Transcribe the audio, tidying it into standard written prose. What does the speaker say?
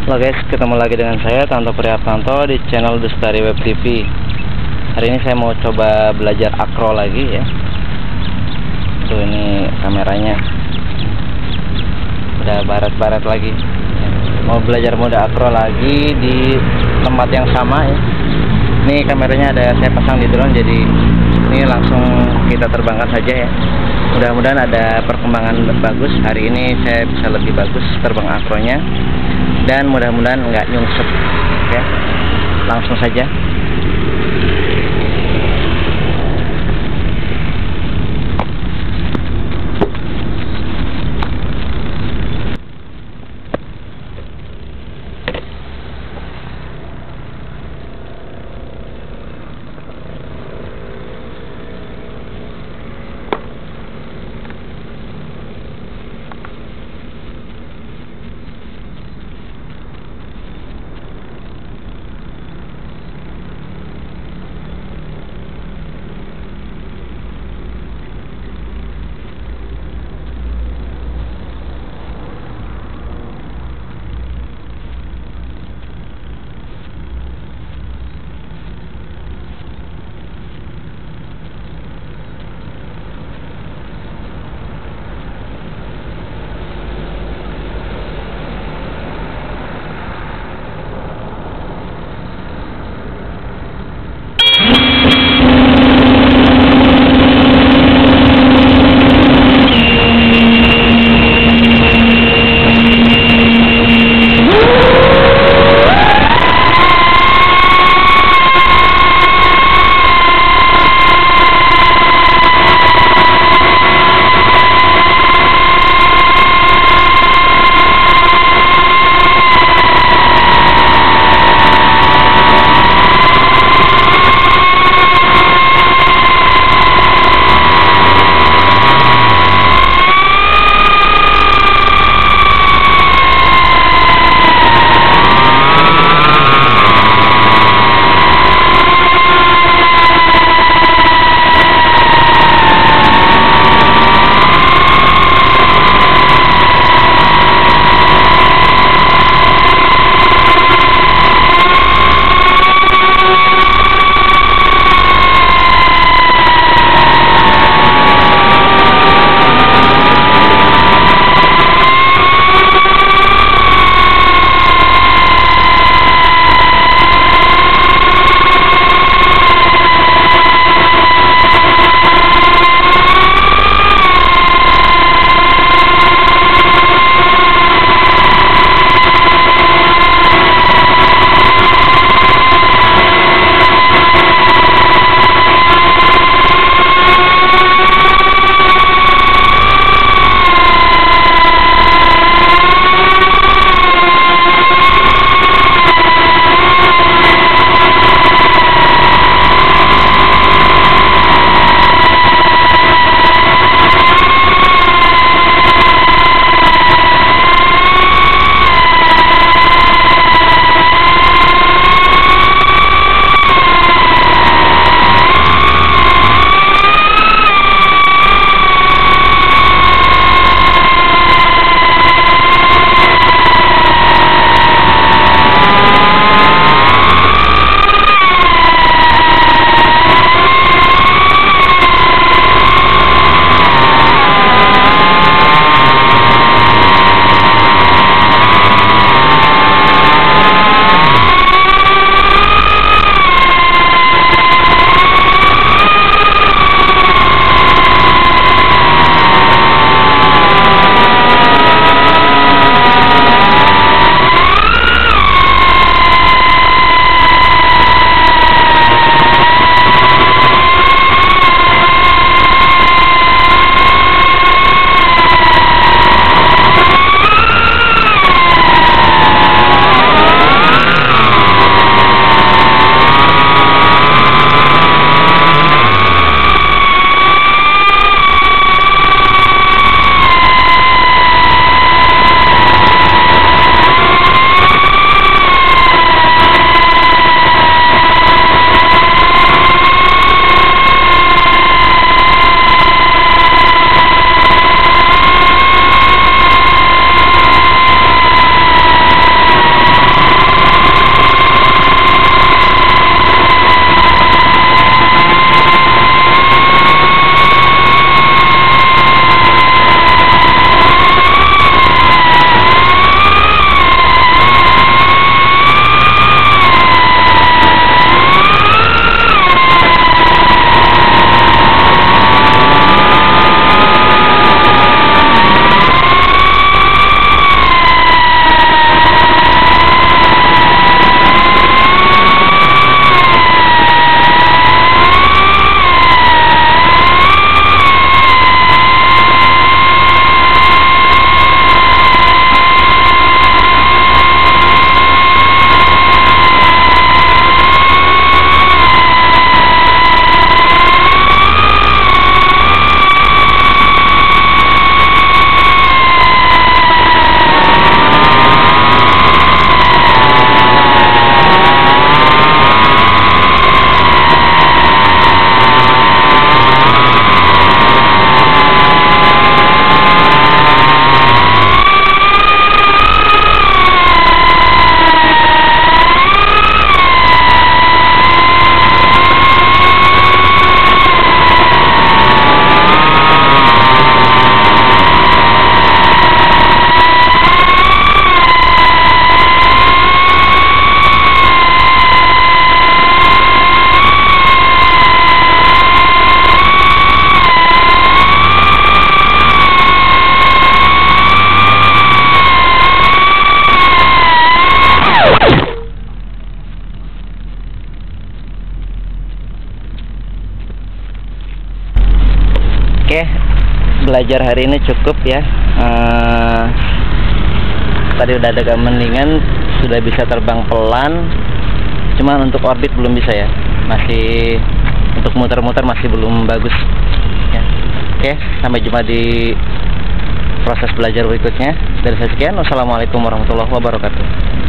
Halo guys, ketemu lagi dengan saya Tanto Prihartanto di channel Lestari Web TV. Hari ini saya mau coba belajar akro lagi ya. Tuh ini kameranya udah barat-barat lagi. Mau belajar mode akro lagi di tempat yang sama ya. Ini kameranya ada saya pasang di drone, jadi ini langsung kita terbangkan saja ya. Mudah-mudahan ada perkembangan bagus. Hari ini saya bisa lebih bagus terbang akronya, dan mudah-mudahan nggak nyungsep ya. Langsung saja. belajar hari ini cukup ya. Tadi udah agak mendingan, sudah bisa terbang pelan. Cuman untuk orbit belum bisa ya, masih untuk muter-muter masih belum bagus ya. Oke, sampai jumpa di proses belajar berikutnya. Dari saya sekian, wassalamualaikum warahmatullahi wabarakatuh.